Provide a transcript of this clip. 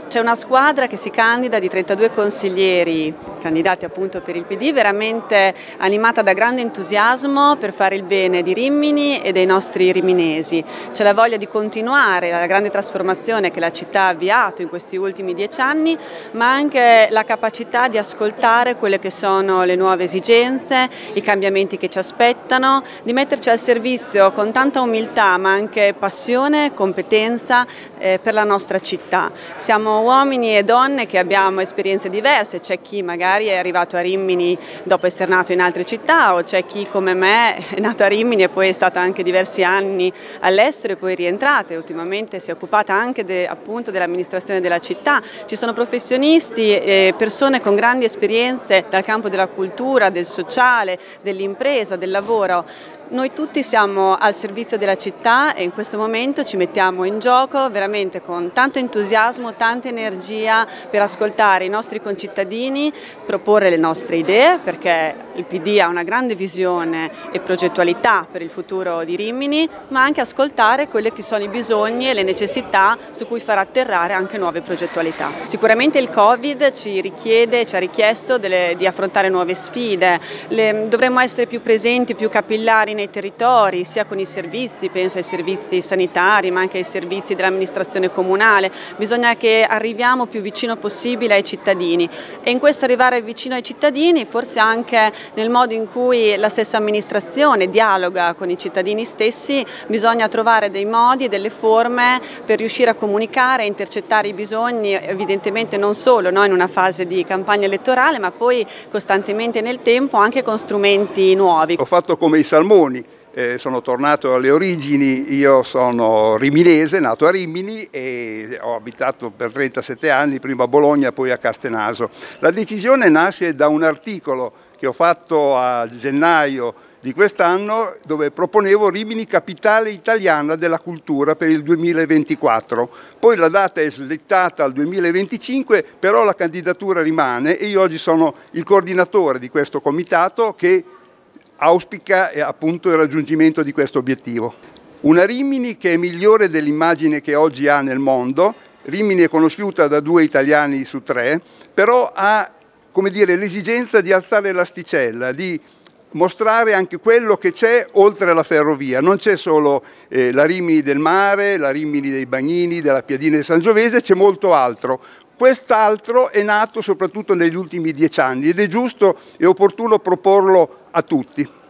C'è una squadra che si candida di 32 consiglieri, candidati appunto per il PD, veramente animata da grande entusiasmo per fare il bene di Rimini e dei nostri riminesi. C'è la voglia di continuare la grande trasformazione che la città ha avviato in questi ultimi 10 anni, ma anche la capacità di ascoltare quelle che sono le nuove esigenze, i cambiamenti che ci aspettano, di metterci al servizio con tanta umiltà ma anche passione, competenza per la nostra città. Siamo uomini e donne che abbiamo esperienze diverse, c'è chi magari è arrivato a Rimini dopo essere nato in altre città, o c'è chi come me è nato a Rimini e poi è stata anche diversi anni all'estero e poi è rientrata e ultimamente si è occupata anche appunto dell'amministrazione della città. Ci sono professionisti e persone con grandi esperienze dal campo della cultura, del sociale, dell'impresa, del lavoro. Noi tutti siamo al servizio della città e in questo momento ci mettiamo in gioco veramente con tanto entusiasmo, tanta energia per ascoltare i nostri concittadini, proporre le nostre idee, perché il PD ha una grande visione e progettualità per il futuro di Rimini, ma anche ascoltare quelli che sono i bisogni e le necessità su cui far atterrare anche nuove progettualità. Sicuramente il Covid ci ha richiesto di affrontare nuove sfide, dovremmo essere più presenti, più capillari nei territori, sia con i servizi, penso ai servizi sanitari, ma anche ai servizi dell'amministrazione comunale. Bisogna che arriviamo più vicino possibile ai cittadini e in questo arrivare vicino ai cittadini, forse anche nel modo in cui la stessa amministrazione dialoga con i cittadini stessi, bisogna trovare dei modi, delle forme per riuscire a comunicare e intercettare i bisogni, evidentemente non solo in una fase di campagna elettorale, ma poi costantemente nel tempo anche con strumenti nuovi. Ho fatto come i salmoni. Sono tornato alle origini, io sono riminese, nato a Rimini e ho abitato per 37 anni, prima a Bologna, poi a Castenaso. La decisione nasce da un articolo che ho fatto a gennaio di quest'anno dove proponevo Rimini capitale italiana della cultura per il 2024. Poi la data è slittata al 2025, però la candidatura rimane e io oggi sono il coordinatore di questo comitato che auspica appunto il raggiungimento di questo obiettivo. Una Rimini che è migliore dell'immagine che oggi ha nel mondo. Rimini è conosciuta da 2 italiani su 3, però ha, come dire, l'esigenza di alzare l'asticella, di mostrare anche quello che c'è oltre la ferrovia. Non c'è solo la Rimini del mare, la Rimini dei bagnini, della piadina di Sangiovese, c'è molto altro. Quest'altro è nato soprattutto negli ultimi 10 anni ed è giusto e opportuno proporlo a tutti.